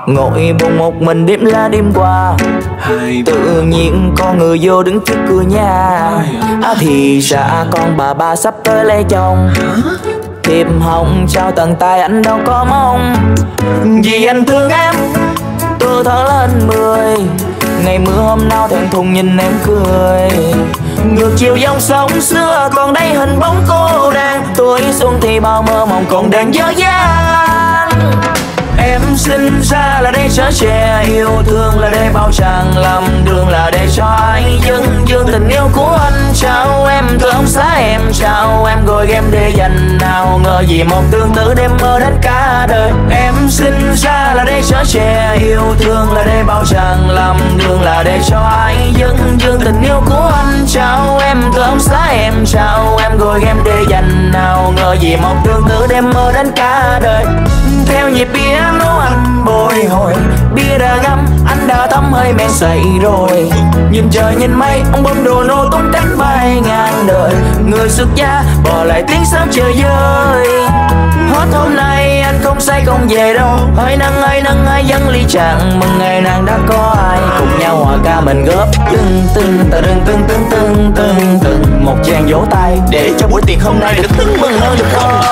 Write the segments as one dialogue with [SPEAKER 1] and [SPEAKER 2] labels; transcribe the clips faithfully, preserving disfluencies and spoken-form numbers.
[SPEAKER 1] Ngồi buồn một mình đêm la đêm qua, tự nhiên con người vô đứng trước cửa nhà. À, thì ra con bà ba sắp tới lấy chồng. Thiệp hồng trao tận tay anh đâu có mong, vì anh thương em từ tháng lên mười. Ngày mưa hôm nào thẹn thùng nhìn em cười. Ngược chiều dòng sông xưa còn đây hình bóng cô đơn. Tuổi xuân thì bao mơ mộng còn đang dở dang. Em sinh ra là để chở che, yêu thương là để bao tràng, làm đường là để cho ai dâng dương tình yêu của anh. Chào em thơm xa em, chào em gọi em để dành. Nào ngờ gì một tương tư đêm mơ đến cả đời. Em sinh ra là để chở che, yêu thương là để bao tràng, làm đường là để cho ai dâng dương tình yêu của anh. Chào em thơm xa em, chào em gọi em để dành. Nào ngờ gì một tương tư đêm mơ đến cả đời. Theo nhịp piano anh bồi hồi, bia đã ngâm anh đã thấm hơi men say rồi. Nhìn trời nhìn mây ông bông đồ nô tung cánh bay ngàn đời. Người xuất gia bỏ lại tiếng sớm trời dơi. Hết hôm nay anh không say không về đâu. Hơi nắng hơi nắng hơi dâng ly chàng, mừng ngày nàng đã có ai. Cùng nhau hòa ca mình góp tưng tưng ta tưng tưng tưng tưng tưng tưng. Một tràng vỗ tay để cho buổi tiệc hôm nay được tưng bừng hơn được không?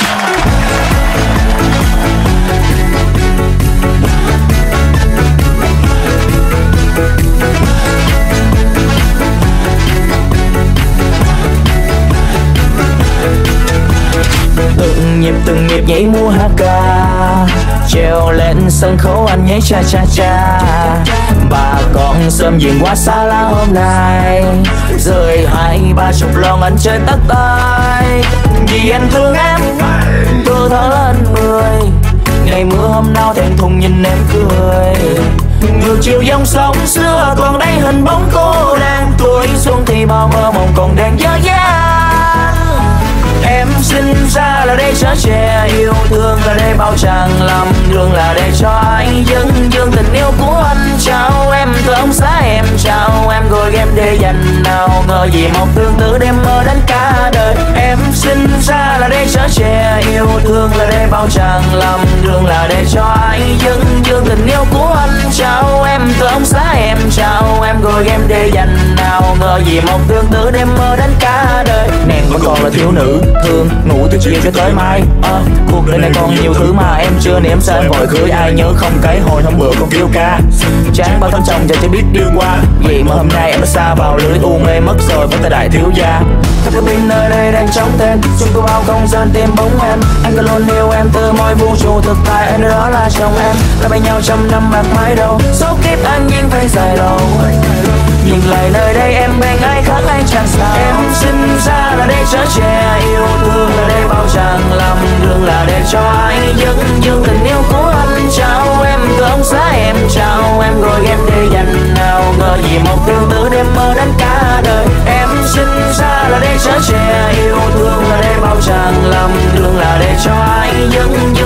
[SPEAKER 1] Từng nhịp từng nhịp nhảy múa hát ca, treo lên sân khấu anh nhảy cha cha cha. Bà con sớm diện quá xa lá hôm nay, rơi hai ba chục lon anh chơi tất tay. Vì anh thương em từ tháng lên mười. Ngày mưa hôm nào thẹn thùng nhìn em cười. Ngược chiều dòng sông xưa còn đây hình bóng cô đơn. Tuổi xuân thì bao mơ mộng còn đang dở dang. Em sinh ra là để chở che, yêu thương là để bao tràng, làm đường là để cho ai dâng dương tình yêu của anh. Chào em thơm xa em, chào em gọi em để dành. Nào ngờ gì một tương tư đêm mơ đến cả đời. Em sinh ra là để chở che, yêu thương là để bao tràng, làm đường là để cho ai dâng dương tình yêu của anh. Chào em thơm xa em, chào em gọi em để dành. Nào ngờ gì một tương tư đêm mơ đến cả đời. Nàng vẫn còn là thiếu nữ thương ngủ từ chiều cho tới mai. à, Cuộc đời này còn nhiều thứ mà em chưa nếm sao em vội cưới ai nhớ không cái hồi hôm bữa còn kêu ca. Chán bao tháng chồng giờ chỉ biết đi qua. Vậy mà hôm nay em đã xa vào lưới u mê mất rồi với tay đại thiếu gia. Các cái pin nơi đây đang trống tên, chúng tôi bao công dân tìm bóng em. Anh cứ luôn yêu em từ mọi vũ trụ thực tại anh đó là chồng em. Là bên nhau trăm năm bạc mãi đâu, số kiếp anh nhưng phải dài lâu. Nhìn lại nơi đây em bên ai khác anh chẳng sao. Em sinh ra là để chở che, yêu thương là để bao tràng, làm đường là để cho ai dâng dương tình yêu của anh. Chào em thơm xa em, chào em gọi em để dành. Nào ngờ gì một tương tư đêm mơ đến cả đời. Em sinh ra là để chở che, yêu thương là để bao tràng, làm đường là để cho ai dâng dương